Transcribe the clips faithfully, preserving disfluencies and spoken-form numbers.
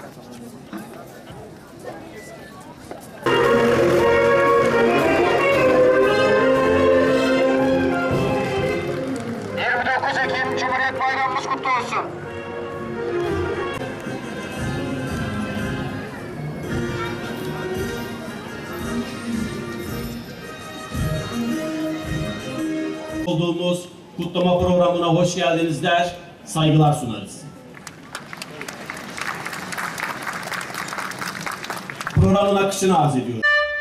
yirmi dokuz Ekim Cumhuriyet Bayramımız kutlu olsun. Olduğumuz kutlama programına hoş geldiniz der, saygılar sunarız. Programın akışını arz ediyorum.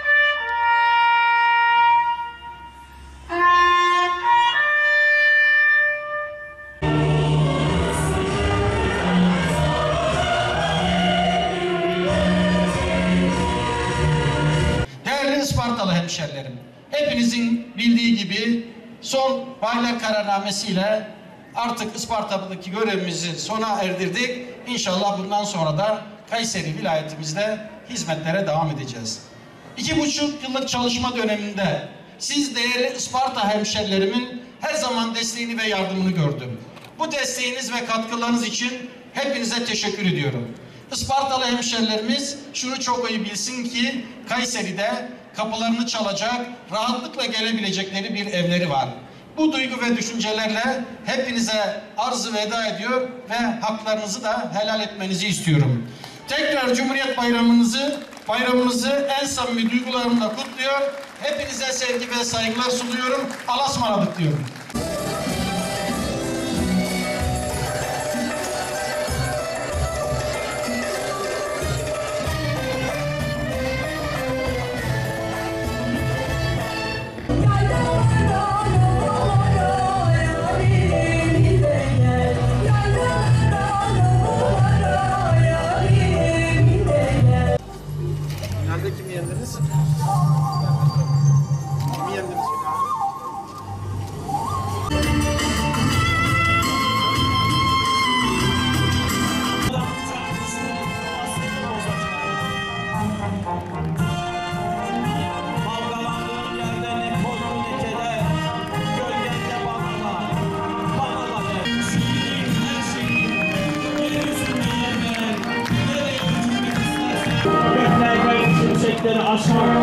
Değerli Ispartalı hemşerilerim, hepinizin bildiği gibi son baylar kararnamesiyle artık Isparta'daki görevimizi sona erdirdik. İnşallah bundan sonra da Kayseri vilayetimizde hizmetlere devam edeceğiz. İki buçuk yıllık çalışma döneminde siz değerli Isparta hemşerilerimin her zaman desteğini ve yardımını gördüm. Bu desteğiniz ve katkılarınız için hepinize teşekkür ediyorum. Ispartalı hemşerilerimiz şunu çok iyi bilsin ki Kayseri'de kapılarını çalacak, rahatlıkla gelebilecekleri bir evleri var. Bu duygu ve düşüncelerle hepinize arz-ı veda ediyor ve haklarınızı da helal etmenizi istiyorum. Tekrar Cumhuriyet Bayramınızı, bayramımızı en samimi duygularımla kutluyor. Hepinize sevgi ve saygılar sunuyorum. Allah'a ısmarladık diyorum. Finalde kimi yendiniz? Kimi yendiniz finalde? Kavgalandığım yerde ne konu ne keder, gölgende bana da, bana da ver. Şiirin her şeyi, yeryüzünde yemer, nereye uçmak istersen. Göklerde yüksekleri aşmak